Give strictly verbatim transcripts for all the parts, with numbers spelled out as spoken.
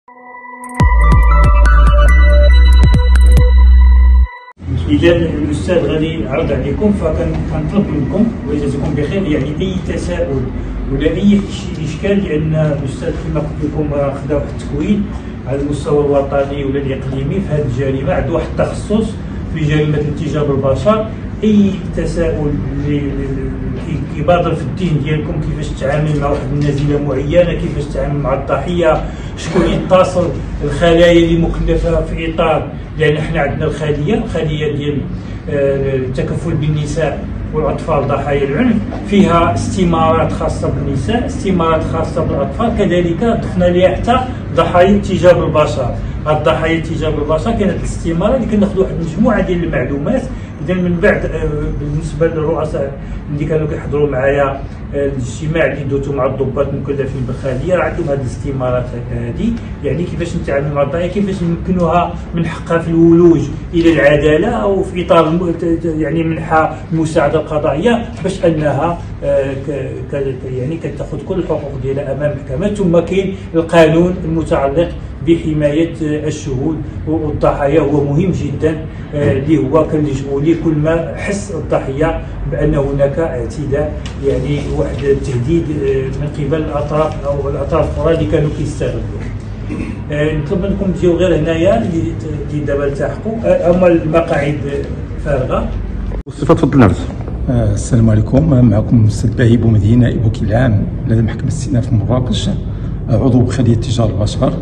إذا الأستاذ غادي يعرض عليكم، فكنطلب منكم ويجازيكم بخير يعني أي تساؤل ولا أي إشكال، لأن الأستاذ كما قلت لكم خدا واحد التكوين على المستوى الوطني ولا الإقليمي في هذه الجريمة، عنده واحد التخصص في جريمة الاتجار بالبشر. أي تساؤل اللي كيبادر في الدين ديالكم، كيفاش تتعامل مع واحد النزيلة معينة، كيفاش تتعامل مع الضحية، شكون يتصل، الخلايا اللي مكلفة في إطار، لأن حنا عندنا الخلية الخلية ديال التكفل بالنساء والأطفال ضحايا العنف، فيها استمارات خاصة بالنساء، استمارات خاصة بالأطفال، كذلك ضفنا ليها حتى ضحايا الاتجار بالبشر. هاد ضحايا الاتجار بالبشر كانت الاستمارة اللي كناخذوا واحد المجموعة ديال المعلومات. إذا من بعد بالنسبة للرؤساء اللي كانوا كيحضروا معايا الاجتماع اللي دوتو مع الضباط المكلفين بالخلية، راه عندهم هذه الاستمارات هذه، يعني كيفاش نتعامل مع الضحايا، كيفاش نمكنوها من حقها في الولوج إلى العدالة، أو في إطار يعني منحها المساعدة القضائية باش أنها يعني كتاخذ كل الحقوق ديالها أمام المحكمة. ثم كاين القانون المتعلق بحماية الشهود والضحايا، هو مهم جدا، اللي هو كنلجؤوا ليه كل ما حس الضحية بأن هناك اعتداء، يعني واحد التهديد من قبل الأطراف أو الأطراف الأخرى اللي كانوا كيستغلوا. نطلب منكم تجيو غير هنايا اللي دابا التحقوا، هما المقاعد فارغة. تفضل نرجع. السلام عليكم، معكم الاستاذ باهي بومدين، نائب وكيل العام لدى محكمة الاستئناف مراكش، عضو خلية تجار البشر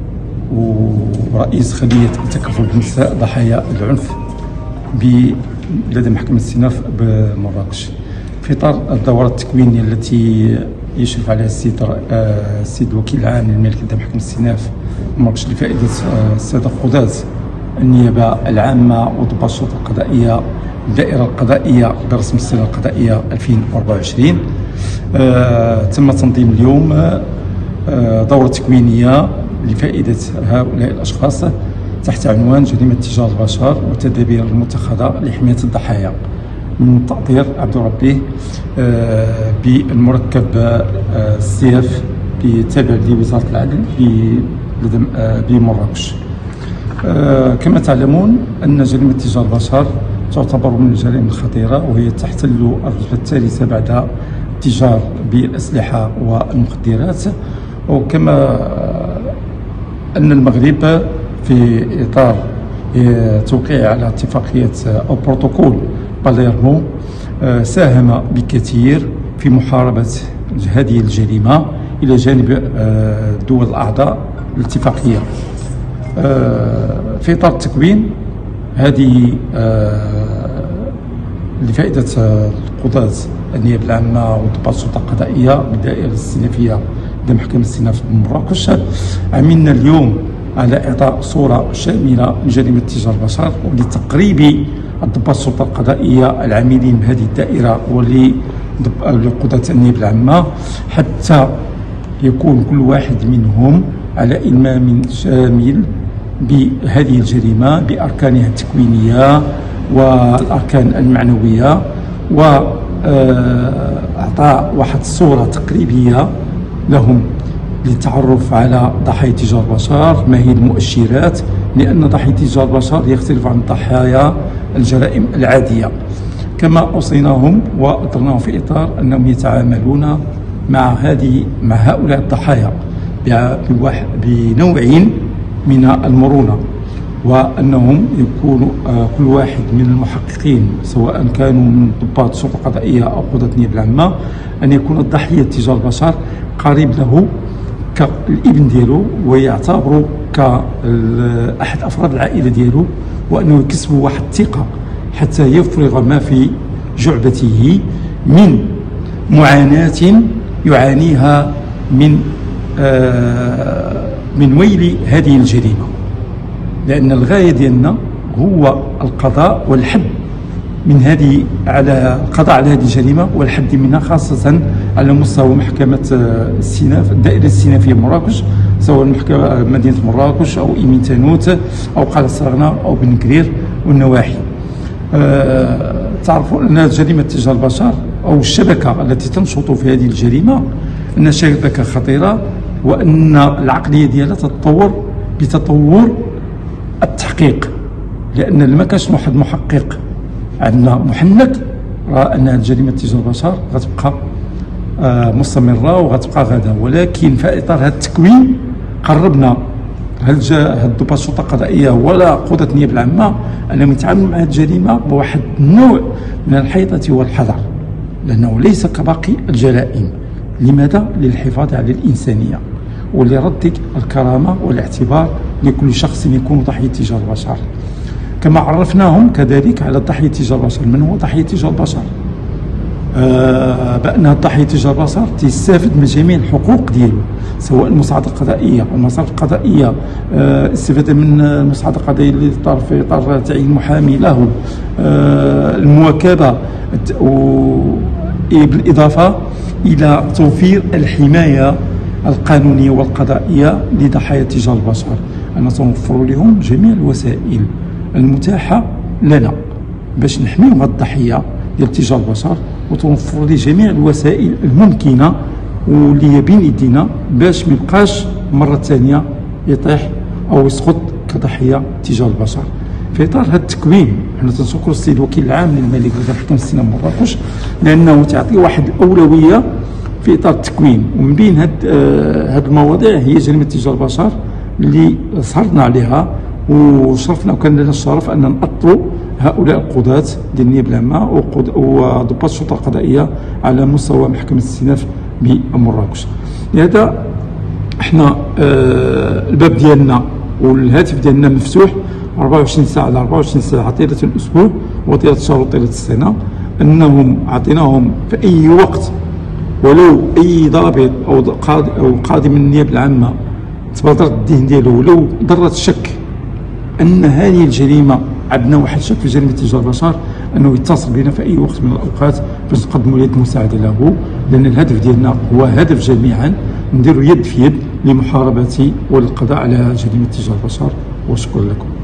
ورئيس خلية التكفل بالنساء ضحايا العنف لدى محكمة الاستئناف بمراكش. في اطار الدورة التكوينية التي يشرف عليها السيد السيد الوكيل العام للملك لدى محكمة الاستئناف مراكش لفائدة السادة قضاة النيابة العامة وضباط الشرطة القضائية الدائرة القضائية برسم السنة القضائية ألفين وأربعة وعشرين. آه تم تنظيم اليوم آه دورة تكوينية لفائدة هؤلاء الأشخاص تحت عنوان جريمة اتجار البشر والتدابير المتخذة لحماية الضحايا، من تأطير عبد ربي آه بالمركب آه السياف التابع لوزارة العدل آه بمراكش. آه كما تعلمون أن جريمة اتجار البشر تعتبر من الجرائم الخطيرة، وهي تحتل الرتبة الثالثة بعد التجار بالأسلحة والمخدرات. وكما أن المغرب في إطار توقيع على اتفاقية أو بروتوكول باليرمو ساهم بكثير في محاربة هذه الجريمة إلى جانب الدول الأعضاء الاتفاقية. في إطار التكوين هذه لفائدة القضاة النيابة العامة وضباط السلطة القضائية بالدائرة الاستئنافية لدى محكمة الاستئناف بمراكش، عملنا اليوم على إعطاء صورة شاملة من جريمة اتجار البشر ولتقريب الضباط السلطة القضائية العاملين بهذه الدائرة ولقضاة النيابة العامة، حتى يكون كل واحد منهم على إلمام شامل بهذه الجريمة بأركانها التكوينية والأركان المعنوية، وإعطاء واحد الصورة تقريبية لهم للتعرف على ضحايا تجار البشر، ما هي المؤشرات، لأن ضحايا تجار البشر يختلف عن ضحايا الجرائم العادية. كما أوصيناهم وأطرناهم في إطار أنهم يتعاملون مع هذه مع هؤلاء الضحايا بنوع من المرونة، وأنهم يكونوا كل واحد من المحققين سواء كانوا من ضباط السلطة القضائية أو قضاة النيابة العامة أن يكون الضحية تجار البشر قريب له كالابن ديالو، ويعتبروا كأحد أفراد العائلة ديالو، وأنه يكسبوا واحد الثقة حتى يفرغ ما في جعبته من معاناة يعانيها من آه من ويل هذه الجريمة، لأن الغاية ديالنا هو القضاء والحد من هذه على القضاء على هذه الجريمة والحد منها، خاصة على مستوى محكمة الاستئناف الدائرة الاستئنافية مراكش، سواء محكمة مدينة مراكش أو إيمين تانوت أو قلعة صرغنة أو بن كرير والنواحي. أه تعرفون أن جريمة تجار البشر أو الشبكة التي تنشط في هذه الجريمة أنها شبكة خطيرة وان العقليه ديالها تتطور بتطور التحقيق، لان ما كانش واحد محقق عندنا محنك راه ان الجريمه تجاه البشر غتبقى آه مستمره وغتبقى غدا. ولكن في اطار هذا التكوين قربنا هل جاء الضباط الشرطه القضائيه ولا قضاة النيابه العامه انهم يتعاملوا مع هذه الجريمه بواحد النوع من الحيطه والحذر، لانه ليس كباقي الجرائم. لماذا؟ للحفاظ على الانسانيه ولرد الكرامه والاعتبار لكل شخص يكون ضحيه تجاه البشر. كما عرفناهم كذلك على الضحيه تجاه البشر. من هو ضحيه تجاه البشر؟ آه بأن الضحيه تجاه البشر تستفد من جميع الحقوق ديالو، سواء المساعده القضائيه، المصارف القضائيه، آه الاستفاده من المساعده القضائيه اللي صار في اطار تعيين محامي له، آه المواكبه، بالاضافه الى توفير الحمايه القانونيه والقضائيه لضحايا تجاه البشر، ان توفر لهم جميع الوسائل المتاحه لنا باش نحميو هذه الضحيه ديال تجاه البشر، وتوفر لي جميع الوسائل الممكنه واللي هي بين يدينا باش ما يبقاش مره ثانيه يطيح او يسقط كضحيه تجاه البشر. في اطار هذا التكوين حنا تنشكروا السيد الوكيل العام للملك وزير الحكم السنه مراكش، لانه تعطي واحد الاولويه في اطار التكوين. ومن بين هاد آه هاد المواضيع هي جريمه تجاه البشر اللي صرنا عليها وشرفنا وكان لنا الشرف ان نأطروا هؤلاء القضاة ديال النيابه العامه وضباط الشرطه القضائيه على مستوى محكمه الاستئناف بمراكش. لهذا احنا آه الباب ديالنا والهاتف ديالنا مفتوح أربعة وعشرين ساعه على أربعة وعشرين ساعه طيله الاسبوع وطيله الشهر وطيله السنه، انهم عطيناهم في اي وقت ولو اي ضابط او قاضي او قاضي من النيابه العامه تبادرت الدين ديالو ولو ذره الشك ان هذه الجريمه عندنا واحد الشك في جريمه تجاه البشر، انه يتصل بنا في اي وقت من الاوقات باش نقدموا يد مساعده له، لان الهدف ديالنا هو هدف جميعا نديروا يد في يد لمحاربه والقضاء على جريمه تجاه البشر. وشكرا لكم.